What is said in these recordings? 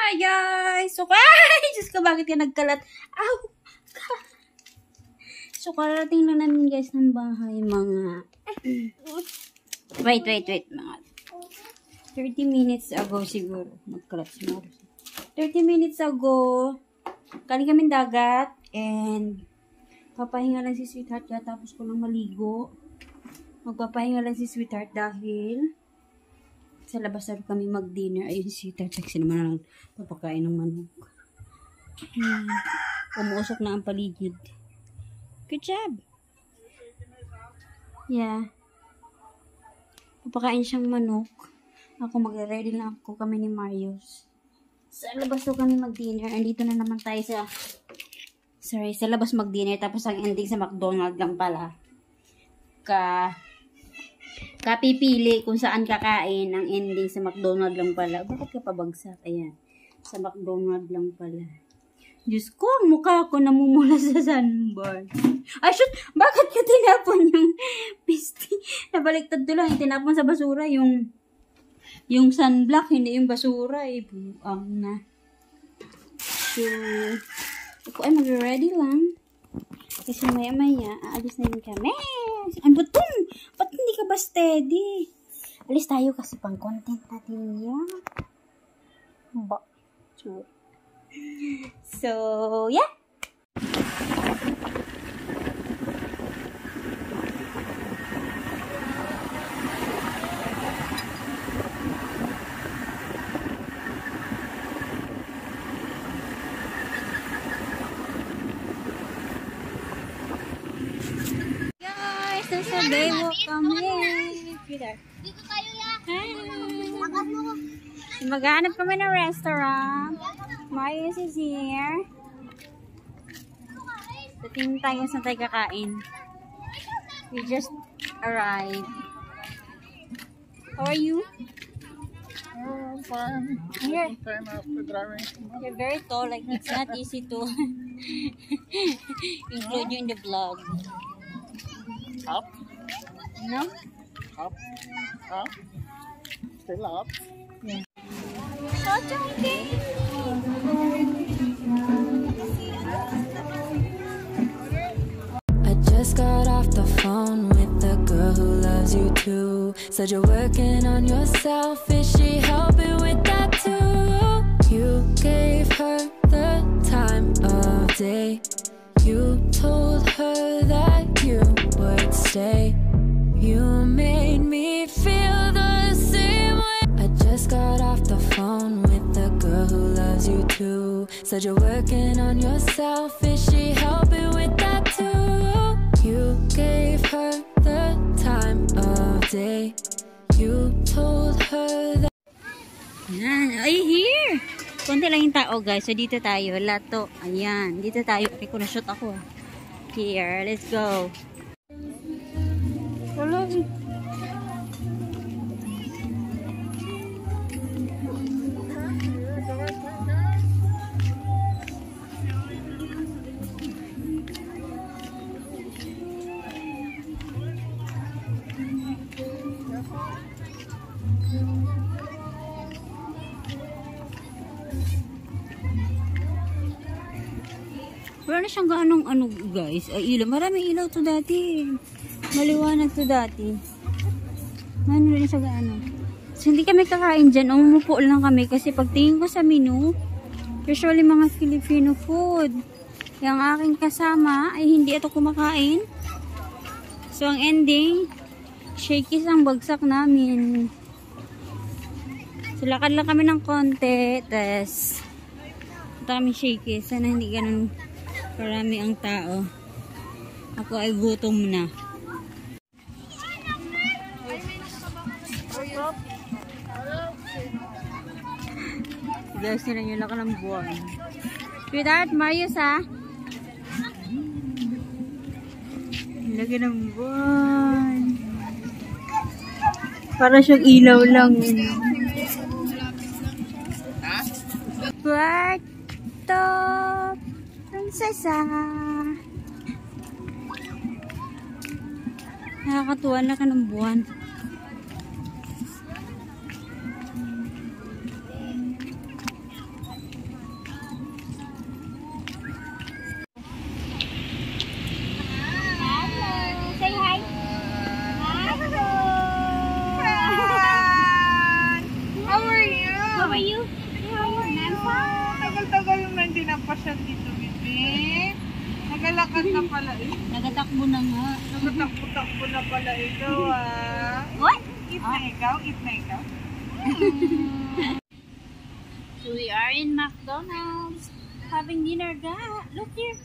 Hi guys! So, ay! Diyos ko, bakit ka nagkalat? Ow! So, karating lang namin guys ng bahay mga... Wait. Mga 30 minutes ago siguro. Nagkalat si Maros. 30 minutes ago, kaling kami dagat and papahinga lang si Sweetheart tapos ko lang maligo. Magpapahinga lang si Sweetheart dahil sa labas na kami mag-dinner. Ayun si Sweetheart, sexy naman lang papakain ng manok. Umuusok na ang paligid. Good job! Yeah. Papakain siyang manok. Ako magre-ready lang ako kami ni Marius. Sa labas daw kami mag-dinner. Andito na naman tayo sa labas mag-dinner. Tapos ang ending sa McDonald's lang pala. Kapipili kung saan kakain. Ang ending sa McDonald's lang pala. Bakit ka pabagsak? Ayan. Sa McDonald's lang pala. Diyos ko, ang mukha ko namumula sa sandbar. Ay, shoot! Bakit ka tinapon yung pisti? Nabaliktad to lang. Tinapon sa basura yung sunblock, hindi yung basura. Buang na. So, ako ay mag-ready lang. Kasi maya-maya, aalis na yun kami. Ang butong! Ba't hindi ka ba steady? Alis tayo kasi pang content natin yan. Sure. So, yeah. Guys, there's a baywalk kami. Dito tayo ya. Hi. Maghanap kami ng restaurant. Marius is here. Tingin tayo saan tayo kakain. We just arrived. How are you? Oh, I'm fine. Here. Time after driving. You're very tall. Like, it's not easy to include you in the vlog. Up, No? up, up. Still up. Yeah. Oh, chunky. I just got off the phone with the girl who loves you too. Said you're working on yourself. Is she helping with that too? You gave her the time of day. You told her that you would stay. You made me feel the same way. I just got off the phone with the girl who loves you too. Said you're working on yourself. Is she helping with that too? You gave her the time of day. You told her that. Yan. Ay, here! Konti lang yung tao, guys. So, dito tayo. Lato. Ayan. Dito tayo. Okay, kung na-shoot ako. Here. Let's go. Hello. Wala na siyang ganong ano guys. Ay, ilaw. Maraming ilaw to dati. Maliwanag to dati. Ano rin siya gaano. So, hindi kami kakain dyan. Umupo lang kami kasi pagtingin ko sa menu, usually mga Filipino food. Yung aking kasama ay hindi ito kumakain. So, ang ending, shakies ang bagsak namin. So, lakad lang kami ng konti. Tapos, ito kami shakies. Sana hindi ganun karami ang tao. Ako ay gutom na. Guys, nila nyo lang ka ng buwan. Sweetheart, Marius ha? Lagi ng buwan. Para siyang ilaw lang. Puerto Princesa. Nakakatuwa na ka ng buwan. Tagal-tagal yung hindi napasyal dito, Bibi. Nagalakad na pala eh. Nagatakbo na nga. Nagatakbo-takbo na pala ikaw ah. What? Eat na ikaw? Eat na ikaw? So we are in McDonald's having dinner, ga. Look here.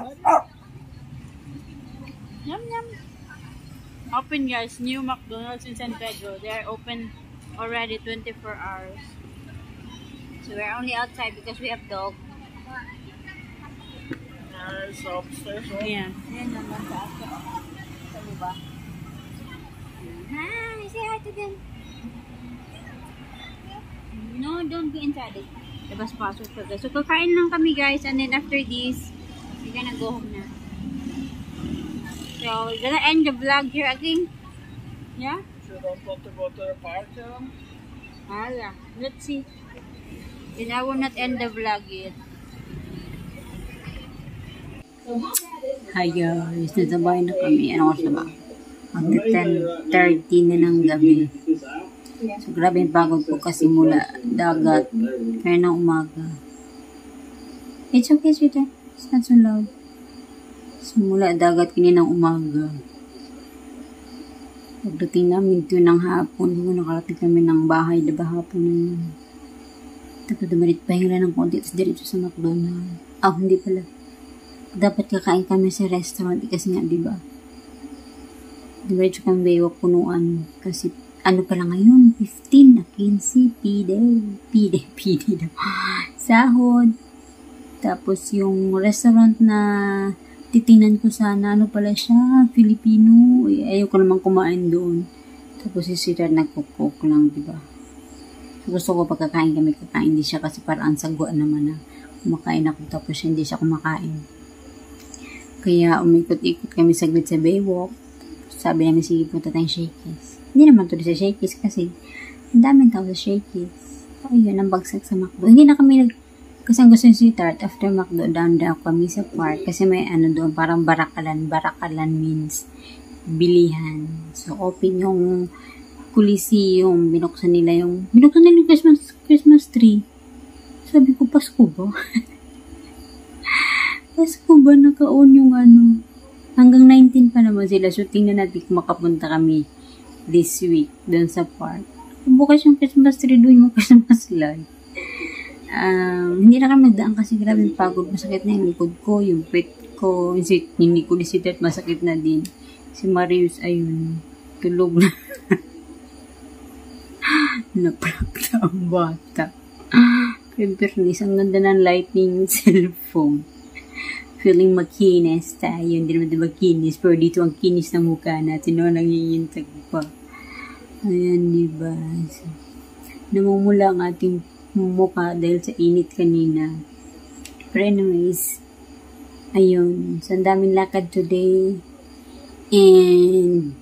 Yum yum. Open, guys. New McDonald's in San Pedro. They are open already 24 hours. So we're only outside because we have dog. It's upstairs, right? Yeah. Yan naman sa akin. Sa liba. Hi! Say hi to them. No, don't go inside it. Labas pasok ka, guys. So kakain lang kami, guys. And then after this, we're gonna go home na. So we're gonna end the vlog here, I think. Yeah? You don't want to go to the park, yeah? Hala. Let's see. Then I will not end the vlog yet. Hi guys, nasa bahay na kami. Ano oras na ba? Mag-10:30 na ng gabi. So grabe yung pagod po kasi mula dagat kaya ng umaga. It's okay, sweetheart. It's not so loud. So mula dagat kaninang umaga. Pagdating namin ito ng hapon, nakarating kami ng bahay, diba hapon na yun. Tapos dumalit pahinga ng konti, tapos diretso sa McDonald's. Hindi pala. Dapat kakain kami sa restaurant kasi nga, diba? Diretso kami baywak punuan. Kasi, ano pala ngayon? 15 na 15. P-day daw. Sahod. Tapos yung restaurant na titingnan ko sana, ano pala siya? Filipino. Ayaw ko naman kumain doon. Tapos si Sir nagkukok lang, diba? Gusto ko pagkakain kami, kakain hindi siya kasi parang sagwa naman na kumakain ako tapos hindi siya kumakain. Kaya umikot-ikot kami saglit sa baywalk. Sabi namin, sige punta tayong Shakey's. Hindi naman tuloy sa Shakey's kasi ang daming tao sa Shakey's. Ayun, ang bagsak sa McDo. Hindi na kami kasi ang gusto yung sweetheart after McDo, down kami sa park kasi may ano doon, parang barakalan. Barakalan means bilihan. So, open yung Coliseum, binuksan nila yung Christmas tree. Sabi ko, Pasko ba? Pasko ba naka-on yung ano? Hanggang 19 pa naman sila. So, tingnan natin kung makapunta kami this week doon sa park. Bukas yung Christmas tree doon, yung Christmas light. Hindi na kami nagdaan kasi grabe yung pagod. Masakit na yung likod ko, yung pet ko. Yung Nicolisitet, masakit na din. Si Marius, ayun, tulog na. Naprakta ang bata. Pempernis, ang ganda ng lighting cellphone. Feeling makinis tayo. Hindi naman makinis. Pero dito ang kinis ng mukha natin. No, nangingintag pa. Ayan, diba? So, namumula ang ating mukha dahil sa init kanina. Pero anyways, ayun. So, ang daming lakad today. And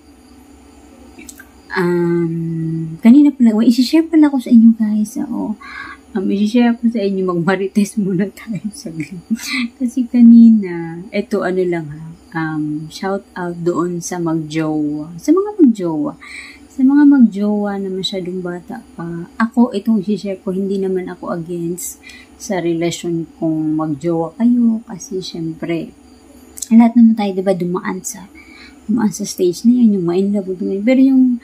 kanina pala, isi-share pala ko sa inyo guys. Isi-share ko sa inyo, mag-marites muna tayo saglit. Kasi kanina, eto ano lang shout out doon sa magjowa. Sa mga magjowa na masyadong bata pa. Ako, itong isi-share ko, hindi naman ako against sa relasyon kung magjowa kayo. Kasi syempre, lahat naman tayo, diba, dumaan sa stage na yan, yung ma-inlove. Pero yung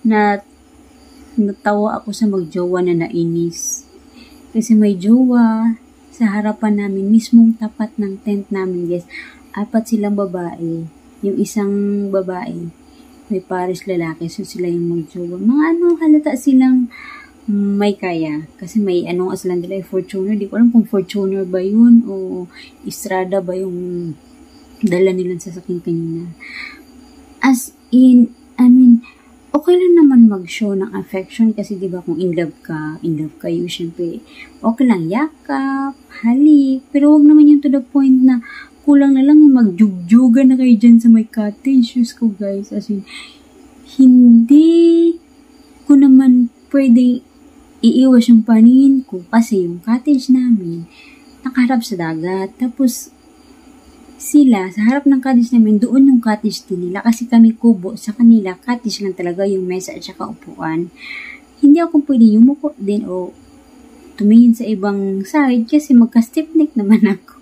natawa ako sa magjowa na nainis. Kasi may jowa sa harapan namin, mismong tapat ng tent namin, guys. 4 silang babae. Yung isang babae, may pares lalaki. So sila yung magjowa. Mga halata silang may kaya. Kasi may aslan nila, Fortuner. Di ko alam kung Fortuner ba yun o Estrada ba yung dala nilang sasakyan kanina. As in, okay lang naman mag-show ng affection kasi diba kung in love kayo, syempre, okay lang yakap, halik, pero wag naman yung to the point na kulang na lang yung magjugjuga na kayo dyan sa may cottage. Diyos ko guys, as in, hindi ko naman pwede iiwas yung paningin ko kasi yung cottage namin nakaharap sa dagat, tapos sila, sa harap ng cottage namin, doon yung cottage din nila. Kasi kami kubo, sa kanila, cottage lang talaga yung mesa at saka upuan. Hindi ako pwede yumuko din o tumingin sa ibang side kasi magka-stiff neck naman ako.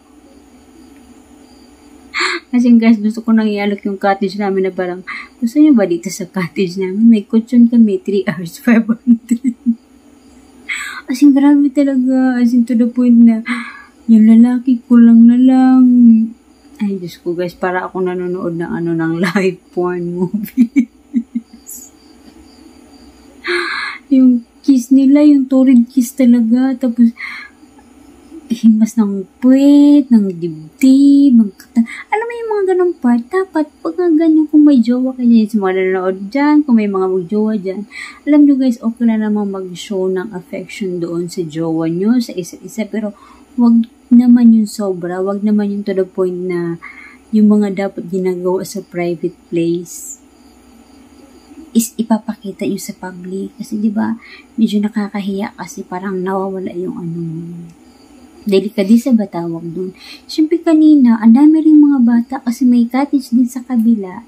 Kasi guys, gusto ko nang ialok yung cottage namin na parang, gusto niyo ba dito sa cottage namin? May kutsyon kami, 3 hours, 500. As in, grabe talaga. As in, to the point na, yung lalaki ko lang na lang. Ay, Diyos ko guys, para ako nanonood ng ng live porn movies. Yung kiss nila, yung torrid kiss talaga. Tapos, himas ng puwet, ng dibdib, ng alam mo yung mga ganong part, dapat pag ganyan kung may jowa ka dyan, sa mga nanonood dyan, kung may mga mag-jowa dyan, alam nyo guys, okay na namang mag-show ng affection doon sa jowa nyo, sa isa't isa, pero wag naman yung sobra, wag naman yung to the point na yung mga dapat ginagawa sa private place is ipapakita yung sa public, kasi diba, medyo nakakahiya kasi parang nawawala yung delikadisa ba tawag dun. Siyempre kanina, ang dami rin mga bata kasi may cottage din sa kabila.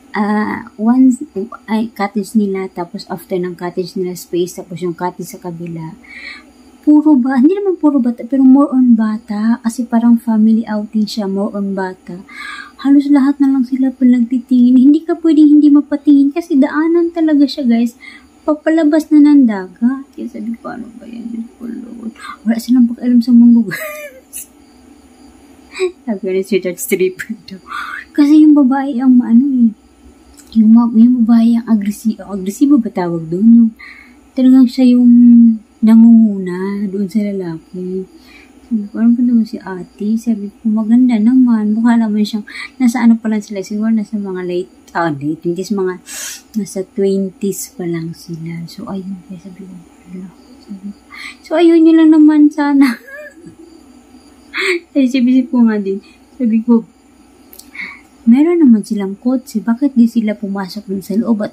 Cottage nila, tapos after ng cottage nila space, tapos yung cottage sa kabila. Hindi naman puro bata, pero more on bata. Kasi parang family outing siya, more on bata. Halos lahat na lang sila palagtitingin. Hindi ka pwedeng hindi mapatingin kasi daanan talaga siya guys. Papalabas na ng dagat. Kaya sabi ko, ano ba yan? Diyos ko, Lord. Wala silang pag-alam sa mga lugar. Sabi ko na sweetheart stripper daw. Kasi yung babae ang yung babae ang agresibo. Agresibo ba tawag doon? Yung, talagang siya yung nangunguna doon sa lalaki. Sabi ko, ano ba naman si ate? Sabi ko, maganda naman. Mukha naman siyang, nasa ano pa lang sila. Siguro nasa mga late 20s, mga nasa 20s pa lang sila. So, ayun. Kaya sabi ko, so, ayun nyo lang naman sana. Isip-isip ko nga din. Sabi ko, meron naman silang kotse. Bakit di sila pumasok dun sa loob at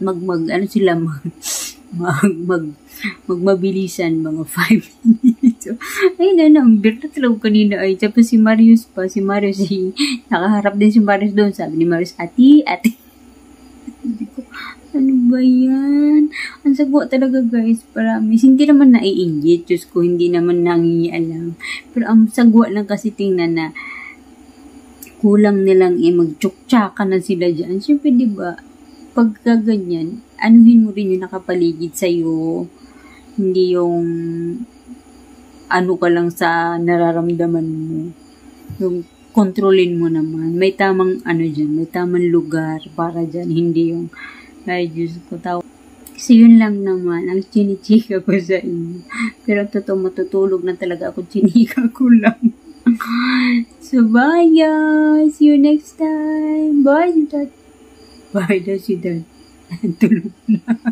magmabilisan mga 5 minutes. So, ayun na, ang birta talaga kanina ay. Tapos si Marius, nakaharap din si Marius doon. Sabi ni Marius, ati. Sabi ko, ano ba yan? Ang sagwa talaga guys, promise. Hindi naman nai-ingit. Diyos ko, hindi naman nangingialam. Pero ang sagwa lang kasi tingnan na kulang nilang magtsuktsakan na sila dyan. Siyempre, diba, pagka ganyan, anuhin mo rin yung nakapaligid sa'yo. Hindi yung ano ka lang sa nararamdaman mo. Yung kontrolin mo naman. May tamang dyan, may tamang lugar para dyan. Hindi yung, ay Diyos ko, kasi yun lang naman ang chinichika ko sa inyo. Pero totoo, matutulog na talaga ako, chinika ko lang. So bye guys, see you next time. Bye si Dad. Tulog na.